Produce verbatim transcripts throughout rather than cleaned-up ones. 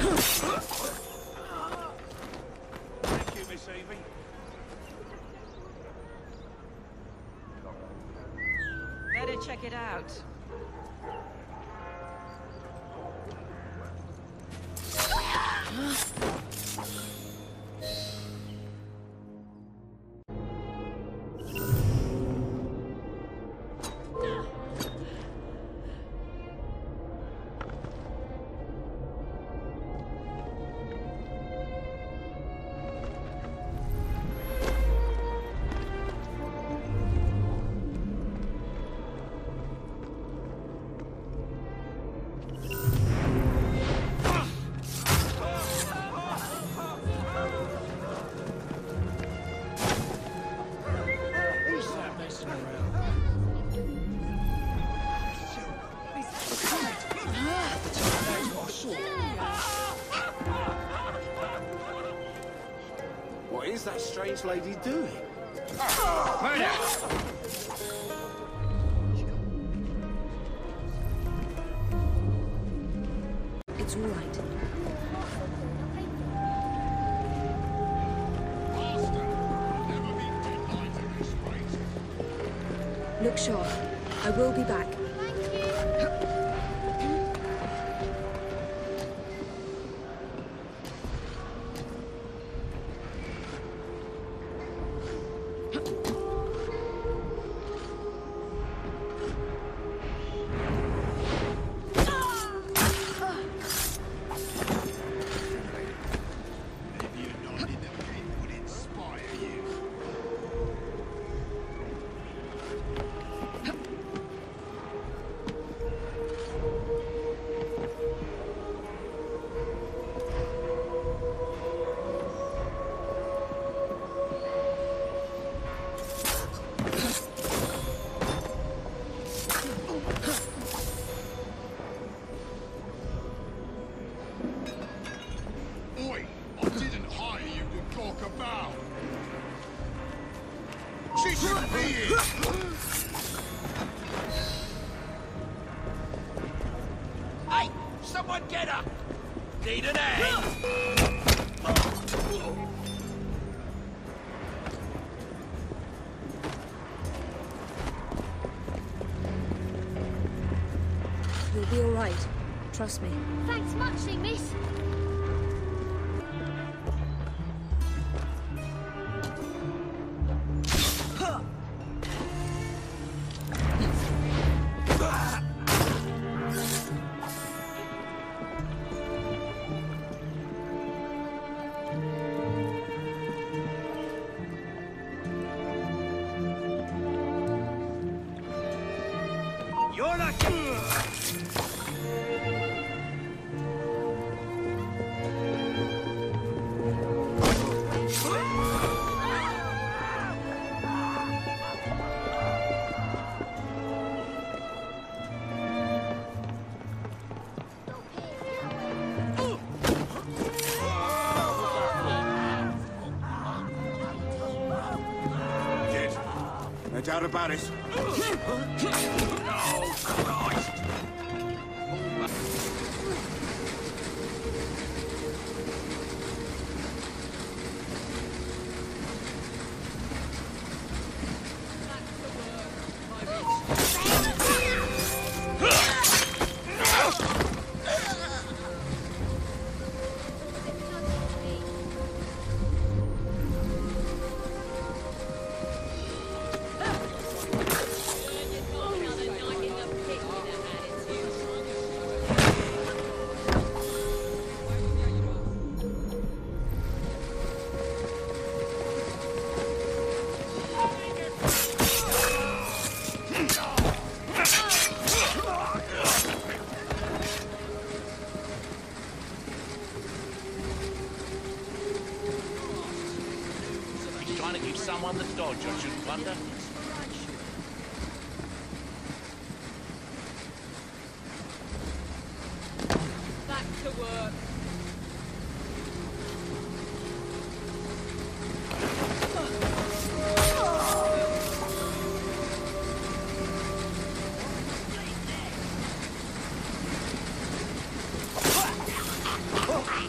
Thank you, Miss Evie. Better check it out. What is that strange lady doing? It's all right. Look sharp. I will be back. Hey, someone get her! Need an hand! You'll be all right. Trust me. Thanks muchly, miss. You're not good! No doubt about it. Oh, Christ! Trying to give someone the dodge, I shouldn't wonder. Back to work. Oh!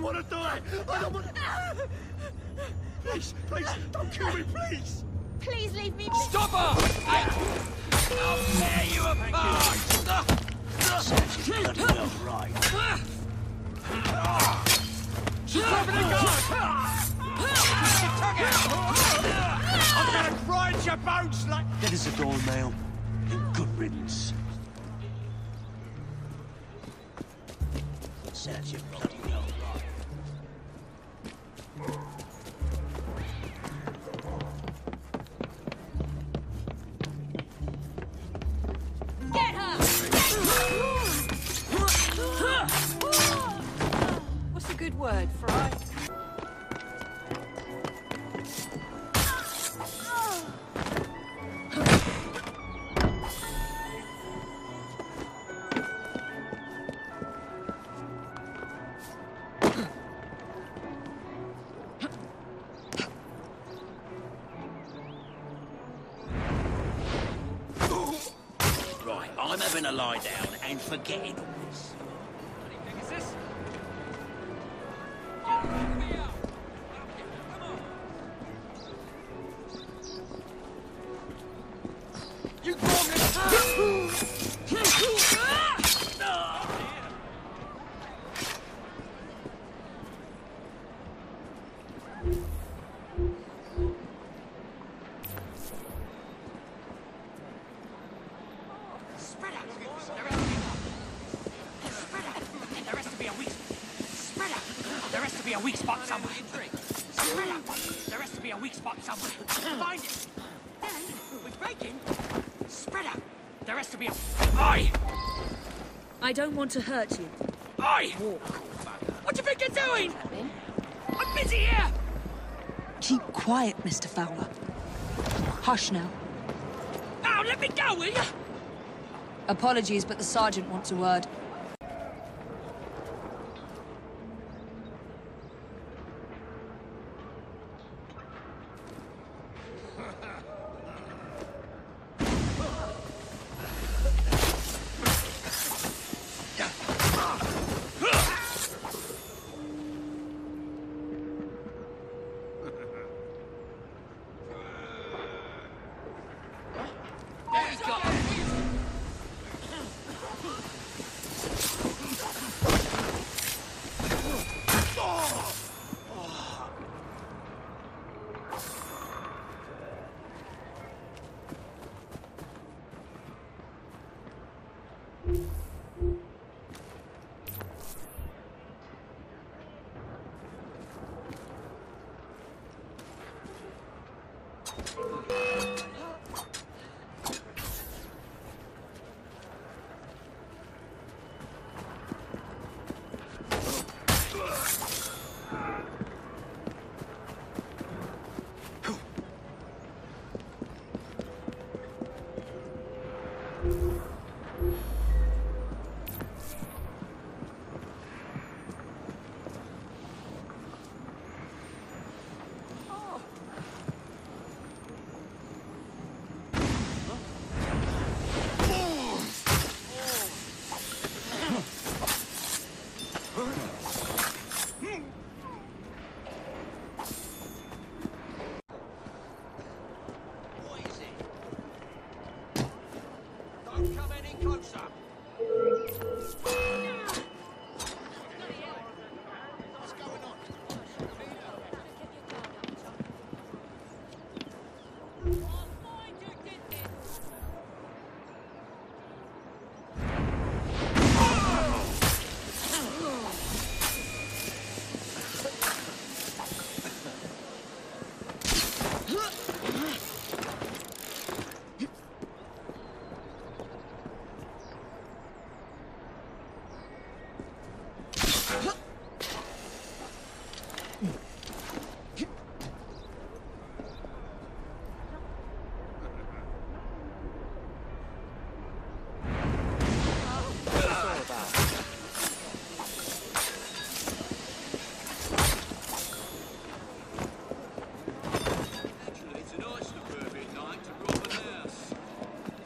want to die! I don't want to... Please, please, don't kill me, please! Please leave me. Stop her! I'll tear you apart! Sounds bloody well right. She's dropping the gun! I'm gonna grind your bones like... Get us a door nail and good riddance. Sounds you bloody well right. Get her! What's a good word, Fry? Right, I'm having a lie down and forgetting all this. Is this? You call me... Spread out. There has to be a weak. Spread out. There has to be a weak spot somewhere. Spread out. There has to be a weak spot somewhere. Find it. Then we break in. Spread out. There has to be a. Oi! I don't want to hurt you. Oi! What do you think you're doing? I'm busy here. Keep quiet, Mister Fowler. Hush now. Now let me go, will you? Apologies, but the sergeant wants a word.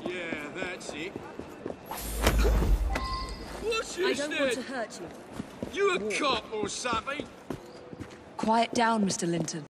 I don't want to hurt you. You a cop or something? Quiet down, Mister Linton.